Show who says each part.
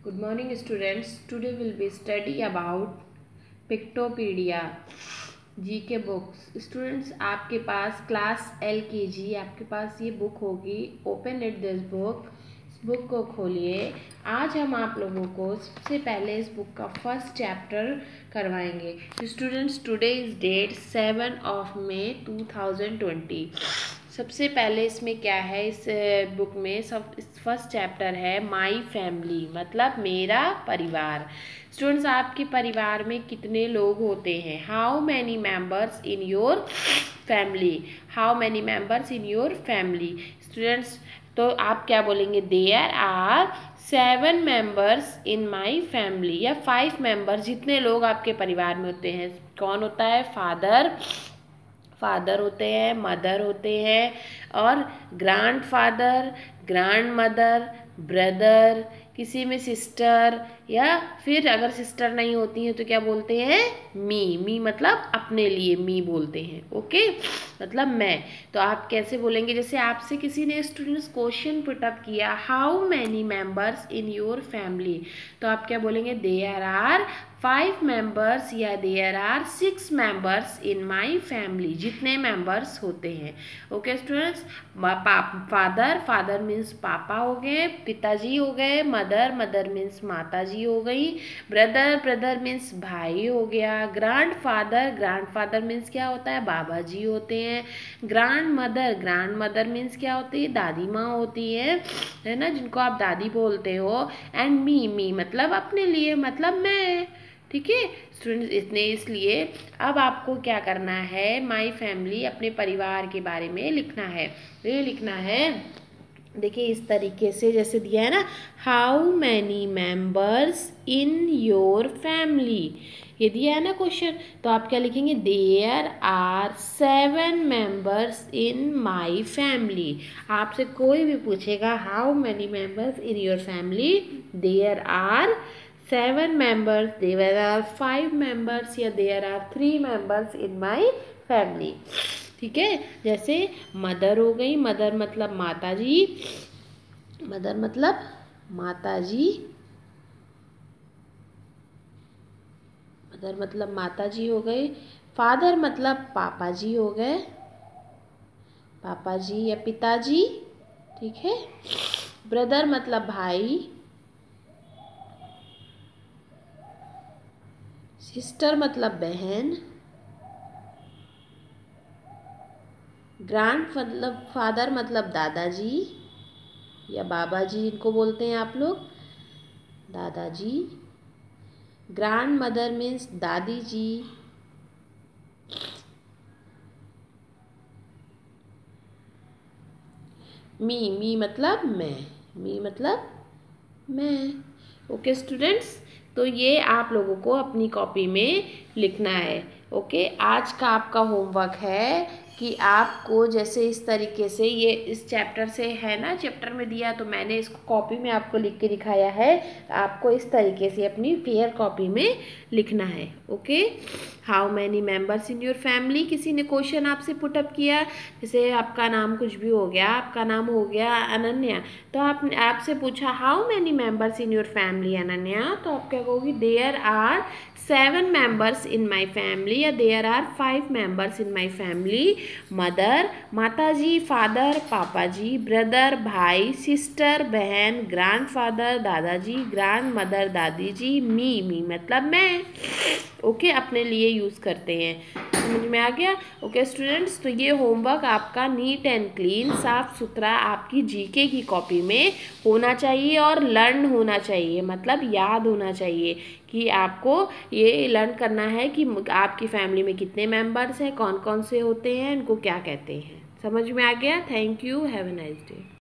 Speaker 1: Good morning students. Today we'll be study about Pictopedia GK books. Students आपके पास class LKG आपके पास ये बुक होगी. Open it this book. इस बुक को खोलिए. आज हम आप लोगों को सबसे पहले इस बुक का फर्स्ट चैप्टर करवाएंगे. Students today is date 7 May 2020. सबसे पहले इसमें क्या है, इस बुक में सब फर्स्ट चैप्टर है माई फैमिली, मतलब मेरा परिवार. स्टूडेंट्स आपके परिवार में कितने लोग होते हैं? How many members in your family. How many members in your family. Students तो आप क्या बोलेंगे? There are 7 members in my family, या 5 मेंबर्स, जितने लोग आपके परिवार में होते हैं. कौन होता है? फादर होते हैं, मदर होते हैं, और ग्रैंडफादर, ग्रैंड मदर, ब्रदर, किसी में सिस्टर, या फिर अगर सिस्टर नहीं होती है तो क्या बोलते हैं? मी मतलब अपने लिए मी बोलते हैं. ओके, मतलब मैं. तो आप कैसे बोलेंगे? जैसे आपसे किसी ने स्टूडेंट्स क्वेश्चन पुटअप किया, how many members in your family, तो आप क्या बोलेंगे? देयर आर 5 मेंबर्स, या there are 6 members in my family, जितने मेंबर्स होते हैं. ओके स्टूडेंट्स, फादर मीन्स पापा हो गए, पिताजी हो गए, मदर मीन्स माता जी हो गई, ब्रदर मीन्स भाई हो गया, ग्रैंडफादर मीन्स क्या होता है? बाबा जी होते हैं. ग्रैंड मदर मीन्स क्या होती है? दादी माँ होती है ना, जिनको आप दादी बोलते हो. एंड मी मतलब अपने लिए, मतलब मैं. ठीक है स्टूडेंट्स, इतने. इसलिए अब आपको क्या करना है? माई फैमिली, अपने परिवार के बारे में लिखना है. ये लिखना है, देखिए इस तरीके से जैसे दिया है ना, how many members in your family, ये दिया है ना क्वेश्चन. तो आप क्या लिखेंगे? There are 7 members in my family. आपसे कोई भी पूछेगा how many members in your family, there are 7 members, there are 5 members, या there are 3 members in my family. ठीक है, जैसे मदर हो गई, मदर मतलब माता जी, मदर मतलब माता जी, मदर मतलब माता जी हो गई. फादर मतलब पापा जी हो गए, पापा जी या पिताजी. ठीक है. ब्रदर मतलब भाई, सिस्टर मतलब बहन, फादर मतलब दादाजी या बाबा जी, इनको बोलते हैं आप लोग दादाजी. ग्रैंड मदर मीन्स दादी जी. मी मतलब मैं. ओके स्टूडेंट्स, तो ये आप लोगों को अपनी कॉपी में लिखना है. ओके, आज का आपका होमवर्क है कि आपको जैसे इस तरीके से, ये इस चैप्टर से है ना, चैप्टर में दिया, तो मैंने इसको कॉपी में आपको लिख के दिखाया है. आपको इस तरीके से अपनी फेयर कॉपी में लिखना है. Okay, how many members in your family, किसी ने क्वेश्चन आपसे पुटअप किया, जैसे आपका नाम कुछ भी हो गया, आपका नाम हो गया अनन्या, तो आपसे पूछा how many members in your family Ananya, तो आप क्या कहोगी? There are 7 members in my family, या there are 5 members in my family. Mother माता जी, फादर पापा जी, ब्रदर भाई, सिस्टर बहन, ग्रैंडफादर दादाजी, ग्रैंड मदर दादी जी, मी मतलब मैं. ओके, अपने लिए यूज़ करते हैं. समझ में आ गया? ओके स्टूडेंट्स, तो ये होमवर्क आपका नीट एंड क्लीन, साफ सुथरा आपकी जीके की कॉपी में होना चाहिए, और लर्न होना चाहिए, मतलब याद होना चाहिए कि आपको ये लर्न करना है कि आपकी फैमिली में कितने मेंबर्स हैं, कौन कौन से होते हैं, इनको क्या कहते हैं. समझ में आ गया? Thank you, have a nice day.